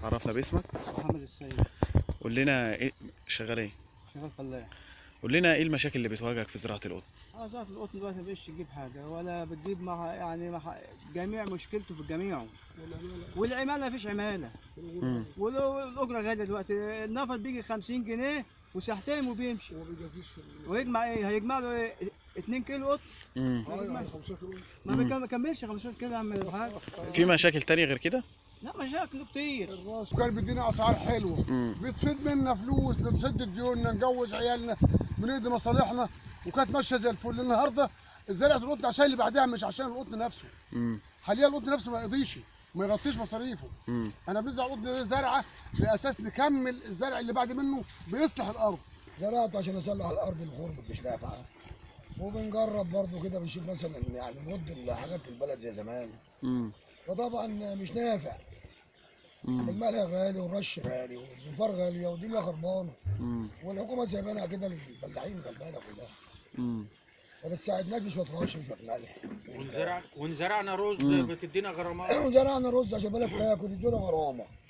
عرفنا باسمك. محمد السيد. قول لنا ايه شغال ايه؟ شغال فلاح. قول لنا ايه المشاكل اللي بتواجهك في زراعة القطن؟ زراعة القطن دلوقتي مبقتش تجيب حاجة ولا بتجيب مع جميع مشكلته في الجميع. والعمالة مفيش عمالة. والأجرة غالية دلوقتي، النفر بيجي 50 جنيه وساعتين وبيمشي. وما بيجازيش ويجمع ايه؟ هيجمع له ايه؟ 2 كيلو قطن؟ يعني 15 كيلو ما بيكملش 15 كيلو يا عم الحاج. في مشاكل تانية غير كده؟ لا مشاكل كتير. وكان بيدينا اسعار حلوه، بتسد منا فلوس، بتسد ديوننا، نجوز عيالنا، بنقضي مصالحنا، وكانت ماشيه زي الفل. النهارده زرعه القطن عشان اللي بعدها مش عشان القطن نفسه. حاليا القطن نفسه ما يقضيش، ما يغطيش مصاريفه. انا بنزرع القطن زرعه باساس نكمل الزرع اللي بعد منه بيصلح الارض. زرعته عشان اصلح الارض الغرب مش نافعه، وبنجرب برضه كده بنشوف مثلا يعني نرد الحاجات البلد زي زمان. فطبعا مش نافع. الملح غالي والرش غالي والفار غاليه والدنيا خربانه. والحكومه سايبانا كده للفلاحين غلبانه كلها. ما بتساعدناش شويه رش وشويه ملح. ونزرعنا رز بتدينا غرامات. وزرعنا رز عشان بالك تاكل يدونا غرامه.